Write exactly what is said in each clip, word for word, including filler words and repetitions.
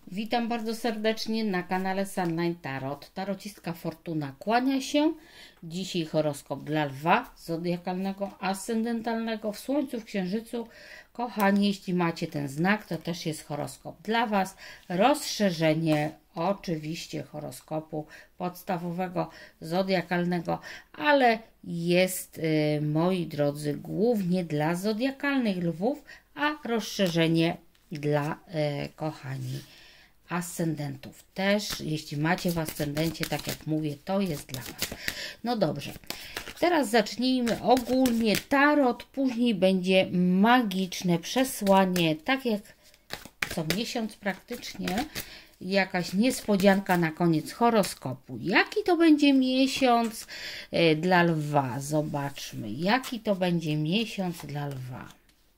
Witam bardzo serdecznie na kanale Sunline Tarot. Tarocistka Fortuna kłania się. Dzisiaj horoskop dla lwa zodiakalnego, ascendentalnego w Słońcu, w Księżycu. Kochani, jeśli macie ten znak, to też jest horoskop dla Was. Rozszerzenie oczywiście horoskopu podstawowego, zodiakalnego, ale jest, yy, moi drodzy, głównie dla zodiakalnych lwów, a rozszerzenie dla, yy, kochani, ascendentów też. Jeśli macie w ascendencie, tak jak mówię, to jest dla Was. No dobrze, teraz zacznijmy ogólnie tarot, później będzie magiczne przesłanie, tak jak co miesiąc praktycznie, jakaś niespodzianka na koniec horoskopu. Jaki to będzie miesiąc y, dla lwa? Zobaczmy, jaki to będzie miesiąc dla lwa.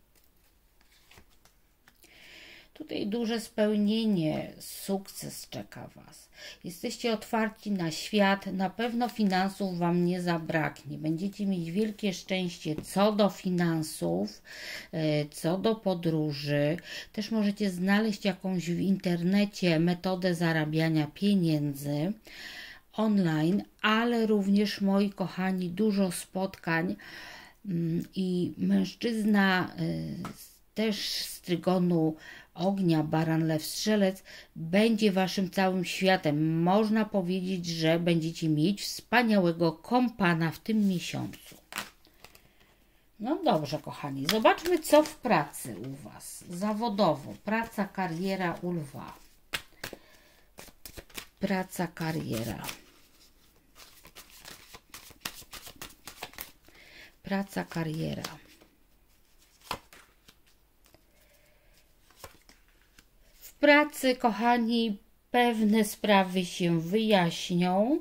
Tutaj duże spełnienie, sukces czeka Was. Jesteście otwarci na świat, na pewno finansów Wam nie zabraknie. Będziecie mieć wielkie szczęście co do finansów, co do podróży. Też możecie znaleźć jakąś w internecie metodę zarabiania pieniędzy online, ale również, moi kochani, dużo spotkań i mężczyzna też z trygonu ognia, baran, lew, strzelec będzie Waszym całym światem. Można powiedzieć, że będziecie mieć wspaniałego kompana w tym miesiącu. No dobrze, kochani, zobaczmy, co w pracy u Was. Zawodowo, praca, kariera u lwa. Praca, kariera. Praca, kariera. W pracy, kochani, pewne sprawy się wyjaśnią.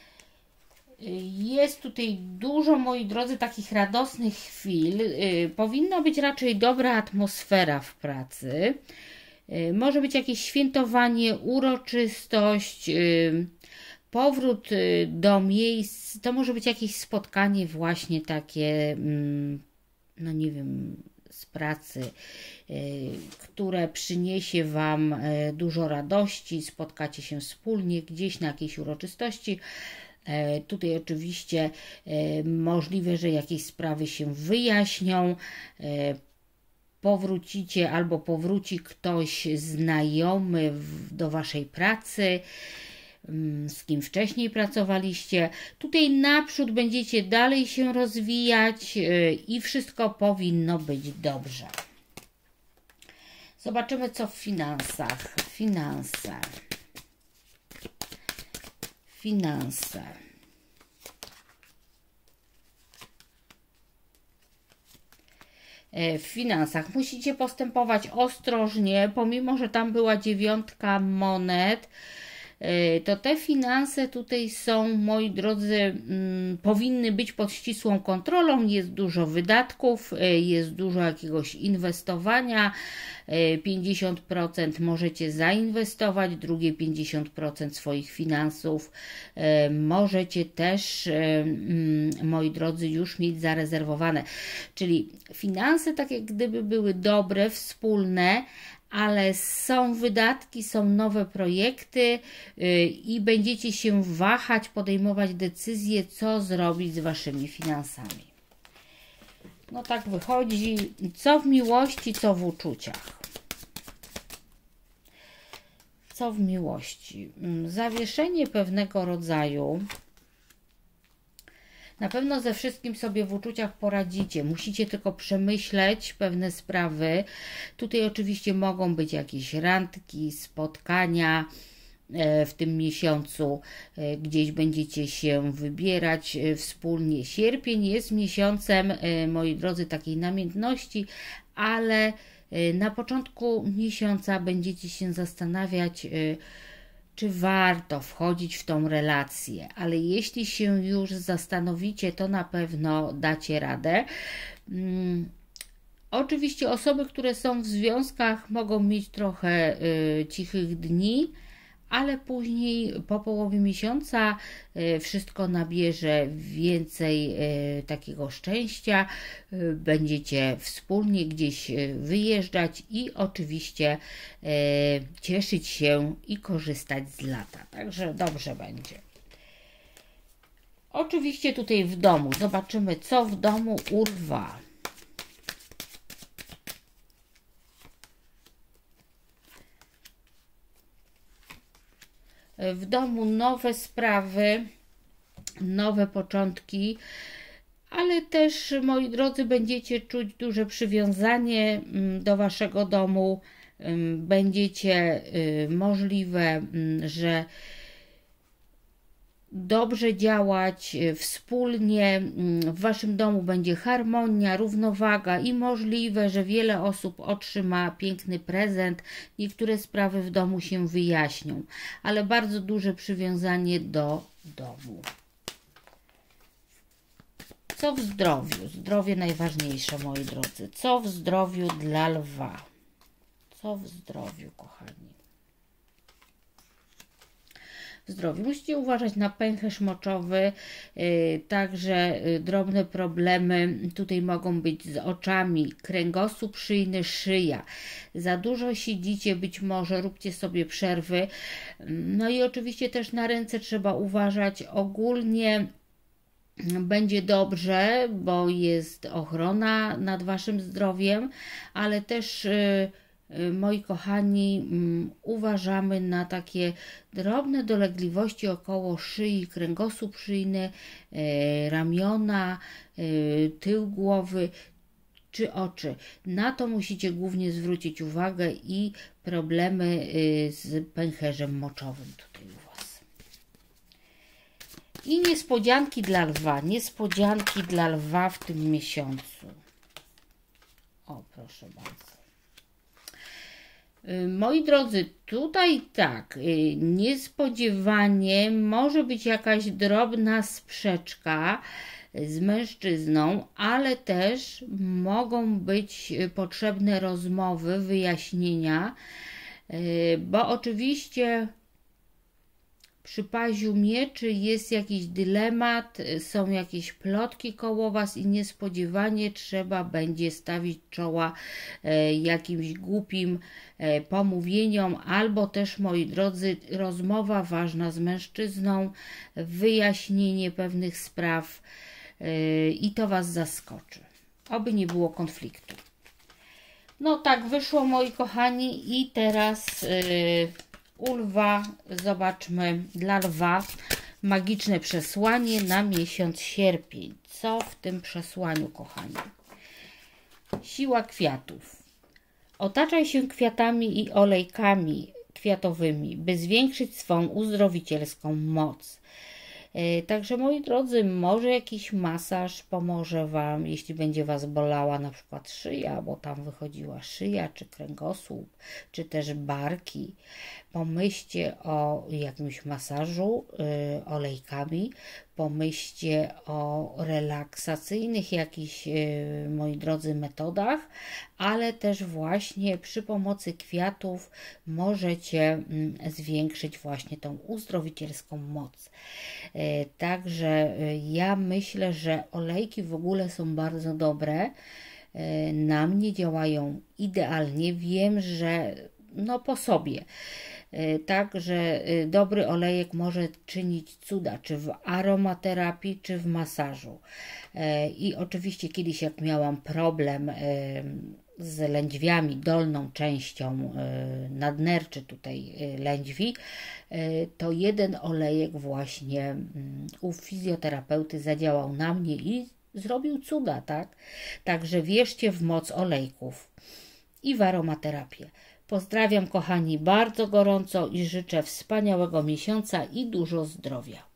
Jest tutaj dużo, moi drodzy, takich radosnych chwil. Powinna być raczej dobra atmosfera w pracy. Może być jakieś świętowanie, uroczystość, powrót do miejsc. To może być jakieś spotkanie właśnie takie, no nie wiem, z pracy, które przyniesie Wam dużo radości, spotkacie się wspólnie gdzieś na jakiejś uroczystości. Tutaj oczywiście możliwe, że jakieś sprawy się wyjaśnią, powrócicie albo powróci ktoś znajomy do Waszej pracy, z kim wcześniej pracowaliście. Tutaj naprzód będziecie dalej się rozwijać i wszystko powinno być dobrze. Zobaczymy, co w finansach. Finanse. Finanse. W finansach musicie postępować ostrożnie, pomimo że tam była dziewiątka monet, to te finanse tutaj są, moi drodzy, mm, powinny być pod ścisłą kontrolą. Jest dużo wydatków, jest dużo jakiegoś inwestowania. pięćdziesiąt procent możecie zainwestować, drugie pięćdziesiąt procent swoich finansów możecie też, moi drodzy, już mieć zarezerwowane. Czyli finanse tak jak gdyby były dobre, wspólne, ale są wydatki, są nowe projekty yy, i będziecie się wahać, podejmować decyzje, co zrobić z Waszymi finansami. No tak wychodzi, co w miłości, co w uczuciach. Co w miłości? Zawieszenie pewnego rodzaju. Na pewno ze wszystkim sobie w uczuciach poradzicie. Musicie tylko przemyśleć pewne sprawy. Tutaj oczywiście mogą być jakieś randki, spotkania w tym miesiącu. Gdzieś będziecie się wybierać wspólnie. Sierpień jest miesiącem, moi drodzy, takiej namiętności, ale na początku miesiąca będziecie się zastanawiać, czy warto wchodzić w tą relację, ale jeśli się już zastanowicie, to na pewno dacie radę. Hmm. Oczywiście osoby, które są w związkach, mogą mieć trochę y, cichych dni, ale później po połowie miesiąca wszystko nabierze więcej takiego szczęścia, będziecie wspólnie gdzieś wyjeżdżać i oczywiście cieszyć się i korzystać z lata, także dobrze będzie. Oczywiście tutaj w domu, zobaczymy co w domu u Lwa. W domu nowe sprawy, nowe początki, ale też, moi drodzy, będziecie czuć duże przywiązanie do waszego domu. Będziecie możliwe, że dobrze działać wspólnie, w waszym domu będzie harmonia, równowaga i możliwe, że wiele osób otrzyma piękny prezent, niektóre sprawy w domu się wyjaśnią, ale bardzo duże przywiązanie do domu. Co w zdrowiu? Zdrowie najważniejsze, moi drodzy. Co w zdrowiu dla Lwa? Co w zdrowiu, kochani? W zdrowiu musicie uważać na pęcherz moczowy, yy, także yy, drobne problemy tutaj mogą być z oczami, kręgosłup szyjny, szyja. Za dużo siedzicie, być może róbcie sobie przerwy. No i oczywiście też na ręce trzeba uważać. Ogólnie będzie dobrze, bo jest ochrona nad waszym zdrowiem, ale też yy, moi kochani, uważamy na takie drobne dolegliwości około szyi, kręgosłup szyjny, ramiona, tył głowy czy oczy. Na to musicie głównie zwrócić uwagę i problemy z pęcherzem moczowym tutaj u was. I niespodzianki dla Lwa, niespodzianki dla Lwa w tym miesiącu. O, proszę bardzo. Moi drodzy, tutaj tak, niespodziewanie może być jakaś drobna sprzeczka z mężczyzną, ale też mogą być potrzebne rozmowy, wyjaśnienia, bo oczywiście przy paziu mieczy jest jakiś dylemat, są jakieś plotki koło was i niespodziewanie trzeba będzie stawić czoła e, jakimś głupim e, pomówieniom, albo też, moi drodzy, rozmowa ważna z mężczyzną, wyjaśnienie pewnych spraw e, i to was zaskoczy. Oby nie było konfliktu. No tak wyszło, moi kochani, i teraz e, u Lwa zobaczmy dla Lwa magiczne przesłanie na miesiąc sierpień. Co w tym przesłaniu, kochani? Siła kwiatów. Otaczaj się kwiatami i olejkami kwiatowymi, by zwiększyć swą uzdrowicielską moc. Także, moi drodzy, może jakiś masaż pomoże wam, jeśli będzie was bolała na przykład szyja, bo tam wychodziła szyja, czy kręgosłup, czy też barki. Pomyślcie o jakimś masażu y, olejkami, pomyślcie o relaksacyjnych jakichś, y, moi drodzy, metodach, ale też właśnie przy pomocy kwiatów możecie y, zwiększyć właśnie tą uzdrowicielską moc. Y, także y, ja myślę, że olejki w ogóle są bardzo dobre, y, na mnie działają idealnie, wiem, że no po sobie. Także dobry olejek może czynić cuda, czy w aromaterapii, czy w masażu. I oczywiście kiedyś, jak miałam problem z lędźwiami, dolną częścią nadnerczy tutaj lędźwi, to jeden olejek właśnie u fizjoterapeuty zadziałał na mnie i zrobił cuda, tak? Także wierzcie w moc olejków i w aromaterapię. Pozdrawiam, kochani, bardzo gorąco i życzę wspaniałego miesiąca i dużo zdrowia.